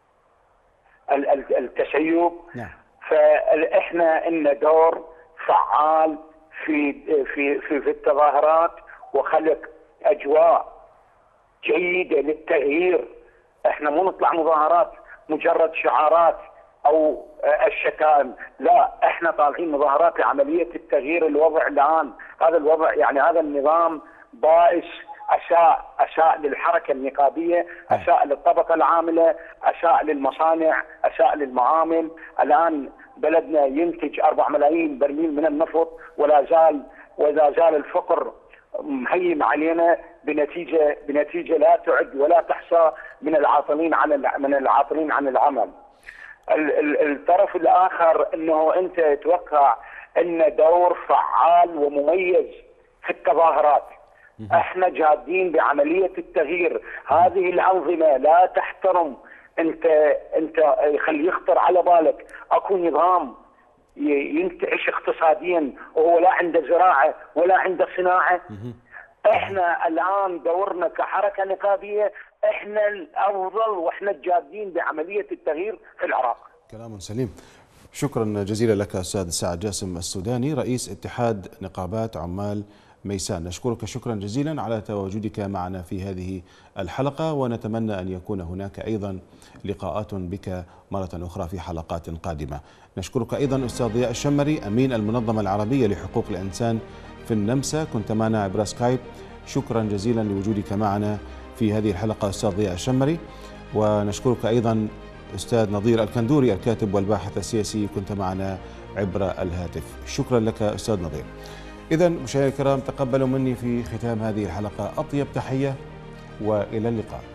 التسيب. فاحنا لنا دور فعال في التظاهرات وخلق اجواء جيده للتغيير. احنا مو نطلع مظاهرات مجرد شعارات او الشتائم، لا، احنا طالعين مظاهرات لعمليه التغيير. الوضع الان، هذا الوضع يعني هذا النظام بائس، اساء للحركه النقابيه، اساء للطبقه العامله، اساء للمصانع، اساء للمعامل. الان بلدنا ينتج 4 ملايين برميل من النفط، ولا زال الفقر مهيم علينا بنتيجه لا تعد ولا تحصى من العاطلين عن العمل. الطرف الاخر انه انت تتوقع ان دور فعال ومميز في التظاهرات. احنا جادين بعمليه التغيير. هذه الانظمه لا تحترم. انت خلي يخطر على بالك اكو نظام ينتعش اقتصاديا وهو لا عنده زراعه ولا عنده صناعه. احنا الان دورنا كحركه نقابيه احنا الافضل، واحنا جادين بعمليه التغيير في العراق. كلام سليم. شكرا جزيلا لك استاذ سعد جاسم السوداني، رئيس اتحاد نقابات عمال ميسان. نشكرك شكرا جزيلا على تواجدك معنا في هذه الحلقة، ونتمنى أن يكون هناك أيضا لقاءات بك مرة أخرى في حلقات قادمة. نشكرك أيضا أستاذ ضياء الشمري، أمين المنظمة العربية لحقوق الإنسان في النمسا، كنت معنا عبر سكايب. شكرا جزيلا لوجودك معنا في هذه الحلقة أستاذ ضياء الشمري. ونشكرك أيضا أستاذ نظير الكندوري، الكاتب والباحث السياسي، كنت معنا عبر الهاتف. شكرا لك أستاذ نظير. إذن مشاهدينا الكرام، تقبلوا مني في ختام هذه الحلقة أطيب تحية، وإلى اللقاء.